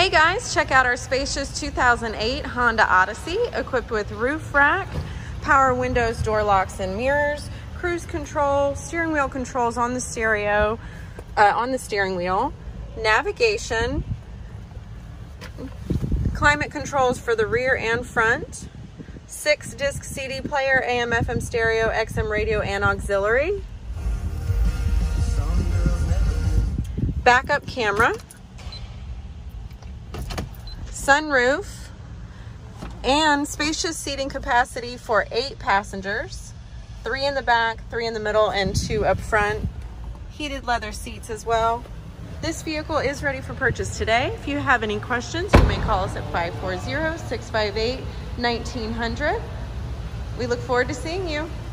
Hey guys, check out our spacious 2008 Honda Odyssey, equipped with roof rack, power windows, door locks and mirrors, cruise control, steering wheel controls on the steering wheel, navigation, climate controls for the rear and front, 6-disc CD player, AM, FM stereo, XM radio and auxiliary, backup camera, sunroof, and spacious seating capacity for 8 passengers, 3 in the back, 3 in the middle, and 2 up front. Heated leather seats as well. This vehicle is ready for purchase today. If you have any questions, you may call us at 540-658-1900. We look forward to seeing you.